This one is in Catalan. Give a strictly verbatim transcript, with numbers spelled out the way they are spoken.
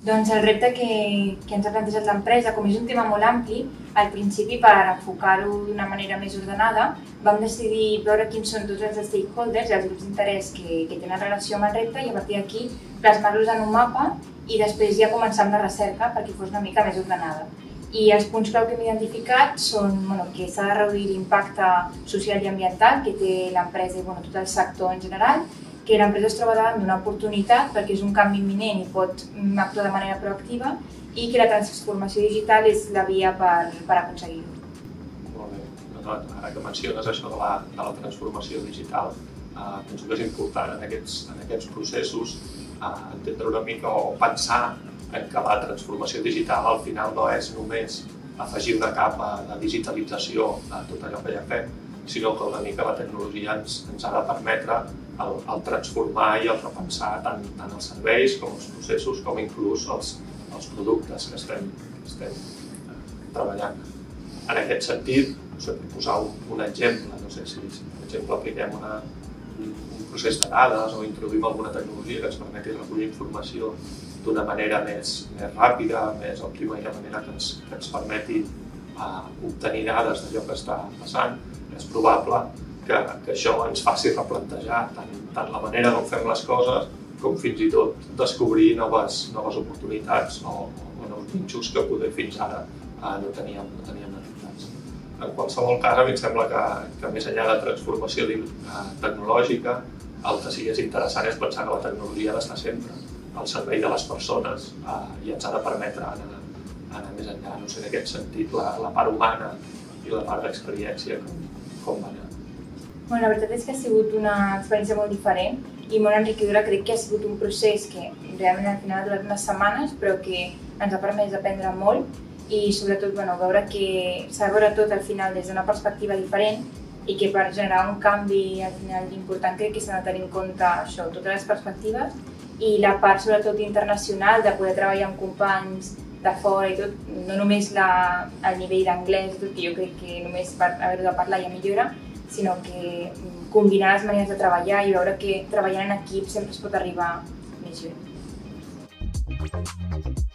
Doncs el repte que, que ens ha plantejat l'empresa, com és un tema molt ampli, al principi, per enfocar-ho d'una manera més ordenada, vam decidir veure quins són tots els stakeholders i els grups d'interès que, que tenen relació amb el repte i a partir d'aquí plasmar-los en un mapa i després ja començar amb la recerca perquè fos una mica més ordenada. I els punts clau que hem identificat són bueno, que s'ha de reduir l'impacte social i ambiental que té l'empresa i bueno, tot el sector en general, que l'empresa es troba davant d'una oportunitat perquè és un canvi imminent i pot actuar de manera proactiva i que la transformació digital és la via per, per aconseguir-ho. Molt bé. Ara que menciones això de la, de la transformació digital, eh, penso que és important en aquests, en aquests processos eh, entendre una mica o pensar en que la transformació digital al final no és només afegir una capa de digitalització a tot allò que ja fem, sinó que una mica la tecnologia ens, ens ha de permetre el, el transformar i el repensar tant, tant els serveis com els processos com inclús els, els productes que estem, que estem eh, treballant. En aquest sentit, no sé, per posar un, un exemple, no sé si, si per exemple apliquem una, un, un procés de dades o introduïm alguna tecnologia que ens permeti recollir informació d'una manera més, més ràpida, més òptima i de manera que ens, que ens permeti eh, obtenir dades d'allò que està passant, és probable que, que això ens faci replantejar tant, tant la manera com fem les coses com fins i tot descobrir noves, noves oportunitats o, o nous nínxols que poder fins ara eh, no teníem, no teníem detectats. En qualsevol cas, a mi em sembla que, que més enllà de transformació eh, tecnològica, el que sí que és interessant és pensar que la tecnologia ha d'estar sempre al servei de les persones eh, i ens ha de permetre anar, anar més enllà. No sé, en aquest sentit, la, la part humana i la part d'experiència, com, com va anar. Bueno, la veritat és que ha sigut una experiència molt diferent i molt enriquidora. Crec que ha sigut un procés que realment al final ha durat unes setmanes, però que ens ha permès aprendre molt i sobretot bueno, veure que s'ha de veure tot al final des d'una perspectiva diferent i que per generar un canvi al final important crec que s'ha de tenir en compte això, totes les perspectives i la part sobretot internacional de poder treballar amb companys de fora i tot, no només la, el nivell d'anglès, tot, que jo crec que només per haver-ho de parlar ja millora, sinó que combinar les maneres de treballar i veure que treballant en equip sempre es pot arribar més lluny.